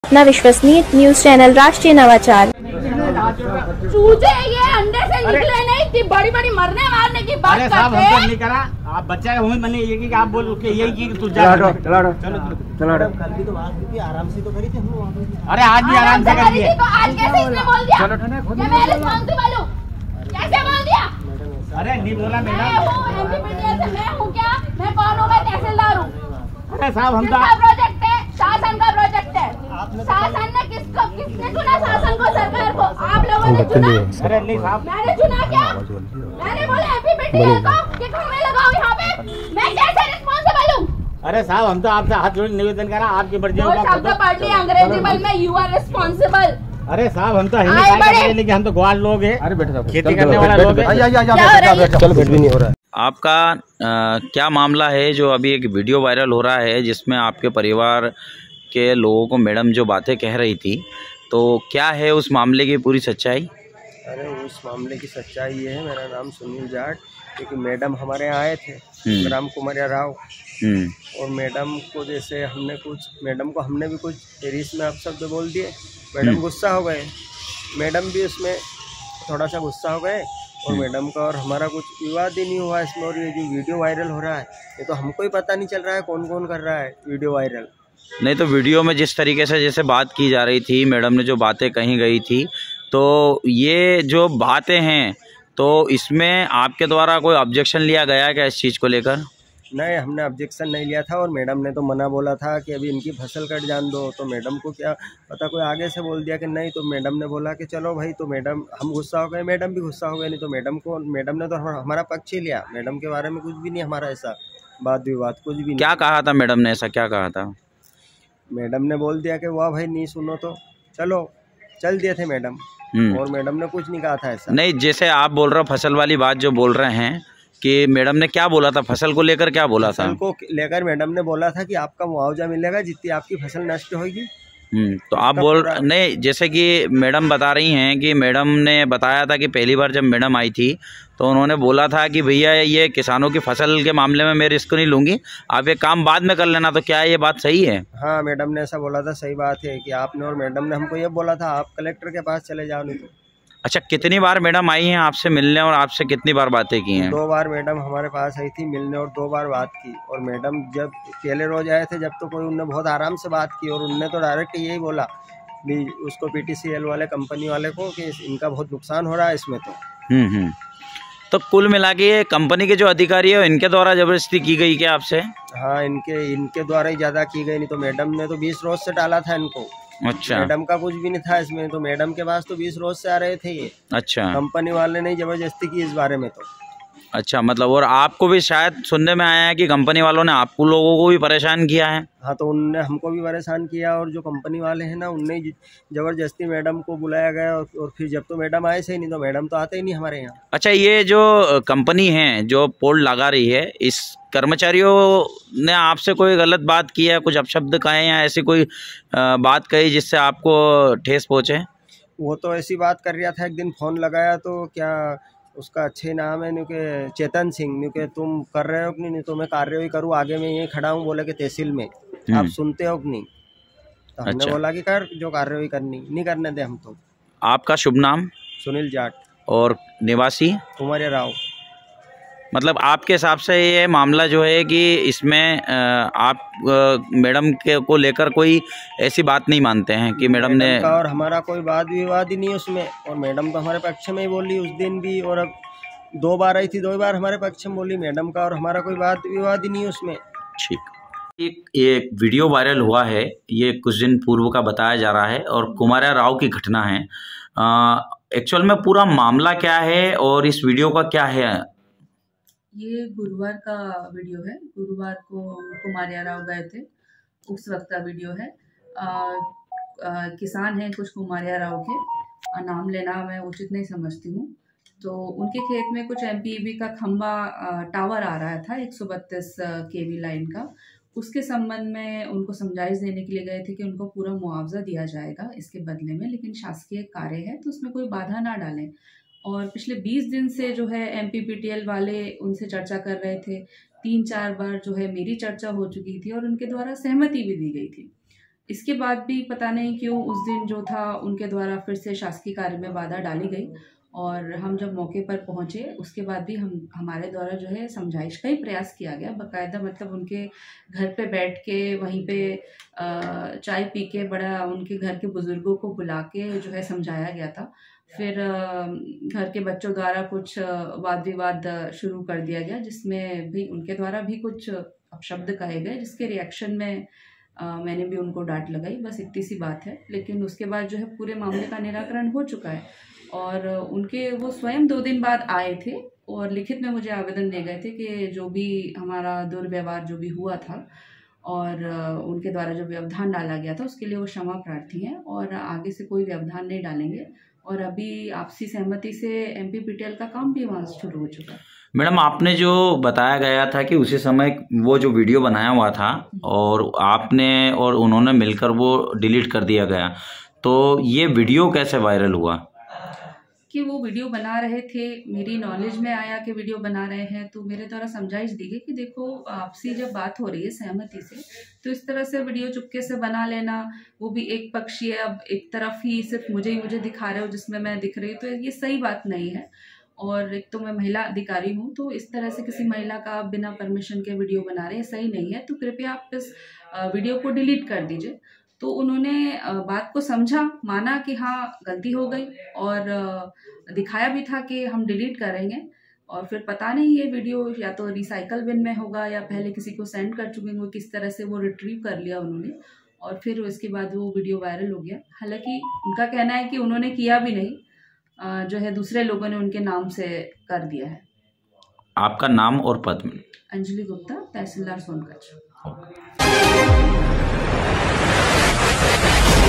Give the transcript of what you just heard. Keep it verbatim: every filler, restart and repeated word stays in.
अपना विश्वसनीय news channel राष्ट्रीय नवाचार। चूजे ये अंडे से निकले नहीं कि बड़ी बड़ी मरने मारने की बात करते हैं। नहीं करा आप बच्चा का मैंने ये कि आप बोल के यही की तू जा चलो चलो चलो कल भी तो बात की आराम से तो करी थी हम वहां पे। अरे आज भी आराम से करी थी तो आज कैसे इसने बोल दिया ये मैं रिस्पांसिबल हूं कैसे बोल दिया। अरे नहीं बोला मैडम मैं हूं एमपीपीटीएल से मैं हूं क्या मैं कौन हूं मैं तहसीलदार हूं। अरे साहब हम किसका प्रोजेक्ट है शासन का प्रोजेक्ट है। शासन ने किसको किसने चुना शासन को सरकार को आप लोगों ने चुना। अरे नहीं साहब मैंने चुना क्या मैंने बोला एमपीपीटीएल को कि खम्भे लगाओ यहाँ पे मैं कैसे रिस्पांसिबल हूँ। अरे साहब हम तो आपसे हाथ जोड़ निवेदन करा आपकी मर्जी वो शब्द पढ़ लिया अंग्रेजी बल में यू आर रिस्पांसिबल। अरे साहब हम तो हिंदी लेकिन हम तो ग्वाल लोग हैं। अरे बैठ खेती करने वाला लोग हैं। चलो बैठ भी नहीं हो रहा है। आपका आ, क्या मामला है जो अभी एक वीडियो वायरल हो रहा है जिसमें आपके परिवार के लोगों को मैडम जो बातें कह रही थी, तो क्या है उस मामले की पूरी सच्चाई? अरे उस मामले की सच्चाई ये है, मेरा नाम सुनील जाट, क्योंकि मैडम हमारे यहाँ आए थे राम कुमार राव, और मैडम को जैसे हमने कुछ मैडम को हमने भी कुछ टेरिस में अपशब्द बोल दिए। मैडम गुस्सा हो गए, मैडम भी उसमें थोड़ा सा गुस्सा हो गए, और मैडम का और हमारा कुछ विवाद ही नहीं हुआ इसमें। और ये जो वीडियो वायरल हो रहा है ये तो हमको ही पता नहीं चल रहा है कौन कौन कर रहा है वीडियो वायरल। नहीं तो वीडियो में जिस तरीके से जैसे बात की जा रही थी, मैडम ने जो बातें कही गई थी, तो ये जो बातें हैं तो इसमें आपके द्वारा कोई ऑब्जेक्शन लिया गया है क्या इस चीज़ को लेकर? नहीं, हमने ऑब्जेक्शन नहीं लिया था, और मैडम ने तो मना बोला था कि अभी इनकी फसल कट जान दो। तो मैडम को क्या पता कोई आगे से बोल दिया कि नहीं, तो मैडम ने बोला कि चलो भाई। तो मैडम हम गुस्सा हो गए, मैडम भी गुस्सा हो गए। नहीं तो मैडम को मैडम ने तो हमारा पक्ष ही लिया। मैडम के बारे में कुछ भी नहीं हमारा ऐसा वाद विवाद कुछ भी नहीं। क्या कहा था मैडम ने, ऐसा क्या कहा था? मैडम ने बोल दिया कि वाह भाई नहीं सुनो तो चलो, चल दिए थे मैडम, और मैडम ने कुछ नहीं कहा था ऐसा। नहीं, जैसे आप बोल रहे हो फसल वाली बात जो बोल रहे हैं कि मैडम ने क्या बोला था, फसल को लेकर क्या बोला था? फसल को लेकर मैडम ने बोला था कि आपका मुआवजा मिलेगा जितनी आपकी फसल नष्ट होगी। हम्म तो आप बोल नहीं, जैसे कि मैडम बता रही हैं कि मैडम ने बताया था कि पहली बार जब मैडम आई थी तो उन्होंने बोला था कि भैया ये किसानों की फसल के मामले में मैं रिस्क नहीं लूँगी, आप ये काम बाद में कर लेना। तो क्या ये बात सही है? हाँ, मैडम ने ऐसा बोला था। सही बात है कि आपने और मैडम ने हमको ये बोला था आप कलेक्टर के पास चले जाओ। नहीं तो अच्छा, कितनी बार मैडम आई हैं आपसे मिलने और आपसे कितनी बार बातें की हैं? दो बार मैडम हमारे पास आई थी मिलने और दो बार बात की। और मैडम जब पहले रोज आए थे जब तो कोई उनने बहुत आराम से बात की, और उनने तो डायरेक्ट यही बोला भी उसको पीटीसीएल वाले कंपनी वाले को कि इनका बहुत नुकसान हो रहा है इसमें। तो हम्म हम्म तो कुल मिला के ये कंपनी के जो अधिकारी है इनके द्वारा जबरदस्ती की गई क्या आपसे? हाँ, इनके इनके द्वारा ही ज़्यादा की गई। नहीं तो मैडम ने तो बीस रोज से डाला था इनको। अच्छा, मैडम का कुछ भी नहीं था इसमें। तो मैडम के पास तो बीस रोज से आ रहे थे ये। अच्छा, कंपनी वाले ने जबरदस्ती की इस बारे में। तो अच्छा, मतलब और आपको भी शायद सुनने में आया है कि कंपनी वालों ने आपको लोगों को भी परेशान किया है? हाँ, तो उनने हमको भी परेशान किया, और जो कंपनी वाले हैं ना उनने जबरदस्ती मैडम को बुलाया गया। और फिर जब तो मैडम आए से नहीं तो मैडम तो आते ही नहीं हमारे यहाँ। अच्छा, ये जो कंपनी है जो पोल लगा रही है, इस कर्मचारियों ने आपसे कोई गलत बात की है, कुछ अपशब्द कहे या ऐसी कोई बात कही जिससे आपको ठेस पहुँचे? वो तो ऐसी बात कर रहा था, एक दिन फ़ोन लगाया तो क्या उसका अच्छे नाम है न्यूके चेतन सिंह, न्यूके तुम कर रहे हो कि नहीं, तो मैं कार्रवाई करूँ आगे मैं यहीं खड़ा हूँ, बोले कि तहसील में आप सुनते हो कि नहीं। तो हमने अच्छा। बोला कि कर जो कार्रवाई करनी, नहीं करने दे हम तो। आपका शुभ नाम? सुनील जाट। और निवासी? कुमार राव। मतलब आपके हिसाब से ये मामला जो है कि इसमें आप मैडम के को लेकर कोई ऐसी बात नहीं मानते हैं कि मैडम ने का और हमारा कोई वाद विवाद ही नहीं उसमें। और मैडम तो हमारे पक्ष में ही बोली उस दिन भी, और अब दो बार आई थी, दो बार हमारे पक्ष में बोली मैडम का, और हमारा कोई वाद विवाद ही नहीं उसमें। ठीक। एक एक वीडियो वायरल हुआ है, ये कुछ दिन पूर्व का बताया जा रहा है, और कुमार राव की घटना है। एक्चुअल में पूरा मामला क्या है और इस वीडियो का क्या है? ये गुरुवार का वीडियो है। गुरुवार को कुमारिया राव गए थे, उस वक्त का वीडियो है। आ, आ, किसान हैं कुछ कुमारिया राव के, आ, नाम लेना मैं उचित नहीं समझती हूँ। तो उनके खेत में कुछ एमपीईबी का खंबा टावर आ रहा था एक सौ बत्तीस केवी लाइन का। उसके संबंध में उनको समझाइश देने के लिए गए थे कि उनको पूरा मुआवजा दिया जाएगा इसके बदले में, लेकिन शासकीय कार्य है तो उसमें कोई बाधा ना डालें। और पिछले बीस दिन से जो है एमपीपीटीएल वाले उनसे चर्चा कर रहे थे। तीन चार बार जो है मेरी चर्चा हो चुकी थी और उनके द्वारा सहमति भी दी गई थी। इसके बाद भी पता नहीं क्यों उस दिन जो था उनके द्वारा फिर से शासकीय कार्य में बाधा डाली गई और हम जब मौके पर पहुंचे उसके बाद भी हम हमारे द्वारा जो है समझाइश का ही प्रयास किया गया बाकायदा, मतलब उनके घर पे बैठ के वहीं पे चाय पी के बड़ा उनके घर के बुज़ुर्गों को बुला के जो है समझाया गया था। फिर घर के बच्चों द्वारा कुछ वाद विवाद शुरू कर दिया गया जिसमें भी उनके द्वारा भी कुछ अपशब्द कहे गए, जिसके रिएक्शन में आ, मैंने भी उनको डांट लगाई, बस इतनी सी बात है। लेकिन उसके बाद जो है पूरे मामले का निराकरण हो चुका है और उनके वो स्वयं दो दिन बाद आए थे और लिखित में मुझे आवेदन दे गए थे कि जो भी हमारा दुर्व्यवहार जो भी हुआ था और उनके द्वारा जो व्यवधान डाला गया था उसके लिए वो क्षमा प्रार्थी हैं और आगे से कोई व्यवधान नहीं डालेंगे। और अभी आपसी सहमति से एमपी पीटीएल का काम भी वहाँ शुरू हो चुका है। मैडम, आपने जो बताया गया था कि उसी समय वो जो वीडियो बनाया हुआ था और आपने और उन्होंने मिलकर वो डिलीट कर दिया गया, तो ये वीडियो कैसे वायरल हुआ? कि वो वीडियो बना रहे थे, मेरी नॉलेज में आया कि वीडियो बना रहे हैं तो मेरे द्वारा समझाइश दी गई कि देखो आपसी जब बात हो रही है सहमति से तो इस तरह से वीडियो चुपके से बना लेना, वो भी एक पक्षीय, अब एक तरफ ही सिर्फ मुझे ही मुझे दिखा रहे हो जिसमें मैं दिख रही हूँ, तो ये सही बात नहीं है। और एक तो मैं महिला अधिकारी हूँ तो इस तरह से किसी महिला का आप बिना परमिशन के वीडियो बना रहे हैं सही नहीं है, तो कृपया आप इस वीडियो को डिलीट कर दीजिए। तो उन्होंने बात को समझा, माना कि हाँ गलती हो गई और दिखाया भी था कि हम डिलीट करेंगे। और फिर पता नहीं ये वीडियो या तो रिसाइकल बिन में होगा या पहले किसी को सेंड कर चुके हैं, किस तरह से वो रिट्रीव कर लिया उन्होंने और फिर उसके बाद वो वीडियो वायरल हो गया। हालांकि उनका कहना है कि उन्होंने किया भी नहीं, जो है दूसरे लोगों ने उनके नाम से कर दिया है। आपका नाम और पद? अंजलि गुप्ता, तहसीलदार सोनकच्छ।